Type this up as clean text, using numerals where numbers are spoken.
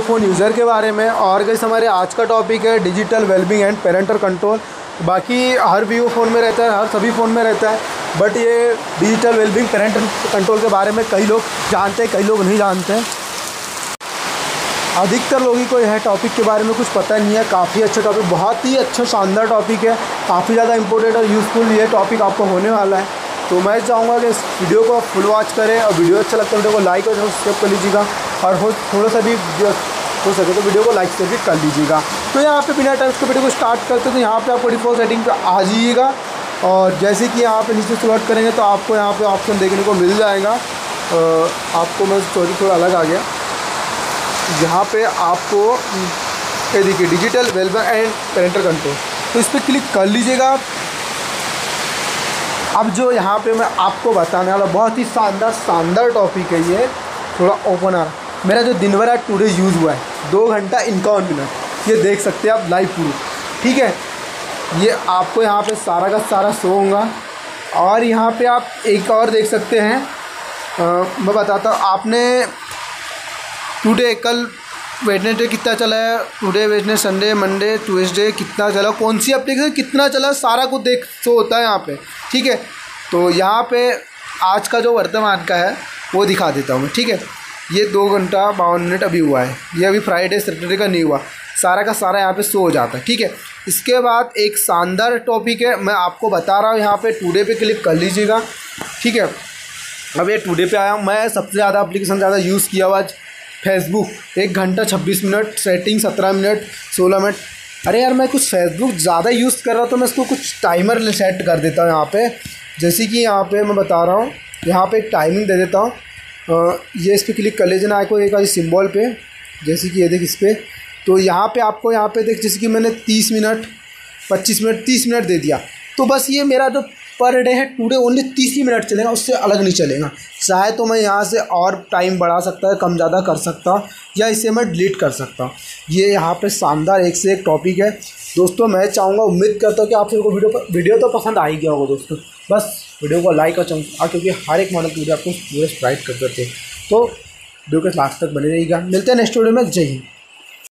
Phone user के बारे में। और गाइस हमारे आज का टॉपिक है digital wellbeing and parental control. बाकी हर वीवो फ़ोन में रहता है, हर सभी फ़ोन में रहता है, बट ये डिजिटल वेलबींग पेरेंटल कंट्रोल के बारे में कई लोग जानते हैं, कई लोग नहीं जानते हैं। अधिकतर लोगों को यह टॉपिक के बारे में कुछ पता नहीं है। काफ़ी अच्छा टॉपिक, बहुत ही अच्छा शानदार टॉपिक है, काफ़ी ज़्यादा इंपॉर्टेंट और यूज़फुल ये टॉपिक आपको होने वाला है। तो मैं चाहूँगा कि इस वीडियो को फुल वॉच करें, और वीडियो अच्छा लगता है वीडियो को लाइक और सब्सक्राइब कर लीजिएगा, और थोड़ा सा भी हो सके तो वीडियो को लाइक से भी कर लीजिएगा। तो यहाँ पे बिना टाइम के वीडियो को स्टार्ट करते तो यहाँ पे आपको डिफ़ॉल्ट सेटिंग पे आ जाइएगा, और जैसे कि यहाँ पे नीचे स्क्रॉल करेंगे तो आपको यहाँ पे ऑप्शन देखने को मिल जाएगा। आपको मैं सॉरी थोड़ा अलग आ गया, यहाँ पे आपको ये देखिए digital wellbeing and parental control, तो इस पर क्लिक कर लीजिएगा आप। अब जो यहाँ पे मैं आपको बताने वाला बहुत ही शानदार टॉपिक है, ये थोड़ा ओपन आ रहा। मेरा जो दिन भर आज टुडे यूज़ हुआ है 2 घंटा 51 मिनट, ये देख सकते हैं आप लाइव प्रूफ, ठीक है। ये आपको यहाँ पे सारा का सारा शो होगा, और यहाँ पे आप एक और देख सकते हैं। मैं बताता हूँ, आपने टुडे कल वेडनेसडे कितना चला है, today Wednesday Sunday Monday Tuesday कितना चला, कौन सी एप्लीकेशन कितना चला, सारा कुछ देख शो होता है यहाँ पे, ठीक है। तो यहाँ पे आज का जो वर्तमान का है वो दिखा देता हूँ मैं, ठीक है। ये 2 घंटा 52 मिनट अभी हुआ है, ये अभी फ्राइडे सैटरडे का नहीं हुआ, सारा का सारा यहाँ पे शो हो जाता है, ठीक है। इसके बाद एक शानदार टॉपिक है, मैं आपको बता रहा हूँ, यहाँ पे टुडे पे क्लिक कर लीजिएगा, ठीक है। अब ये टुडे पे आया हूँ, मैं सबसे ज़्यादा एप्लीकेशन ज़्यादा यूज़ किया हुआ फेसबुक, 1 घंटा 26 मिनट, सेटिंग 17 मिनट 16 मिनट। अरे यार मैं कुछ फेसबुक ज़्यादा यूज़ कर रहा हूँ तो मैं इसको कुछ टाइमर सेट कर देता हूँ यहाँ पे। जैसे कि यहाँ पे मैं बता रहा हूँ, यहाँ पे एक टाइमिंग दे देता हूँ। ये इस पर क्लिक कर लीजिए ना, आपको एक सिंबल पे, जैसे कि ये देख इस पर, तो यहाँ पे आपको यहाँ पे देख, जैसे कि मैंने 30 मिनट 25 मिनट 30 मिनट दे दिया, तो बस ये मेरा जो पर डे है टुडे ओनली 30 ही मिनट चलेगा, उससे अलग नहीं चलेगा। चाहे तो मैं यहाँ से और टाइम बढ़ा सकता है, कम ज़्यादा कर सकता हूँ, या इसे मैं डिलीट कर सकता हूँ। ये यहाँ पे शानदार एक से एक टॉपिक है दोस्तों। मैं चाहूँगा, उम्मीद करता हूँ कि आप सबको वीडियो तो पसंद आ ही गया होगा दोस्तों। बस वीडियो को लाइक और क्योंकि हर एक मॉडल की वीडियो आपको पूरे स्प्राइट कर देते हैं, तो वीडियो के लास्ट तक बने रहिएगा। मिलते हैं नेक्स्ट वीडियो में। जय हिंद।